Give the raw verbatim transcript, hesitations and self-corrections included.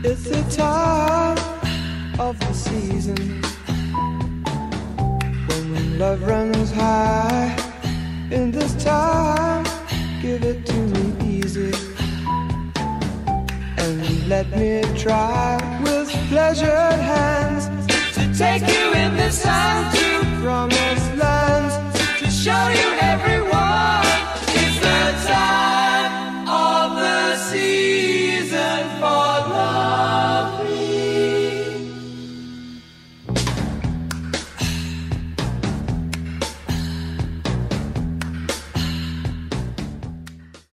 It's the time of the season when love runs high. In this time, give it to me easy and let me try with pleasured hands to take you in this time.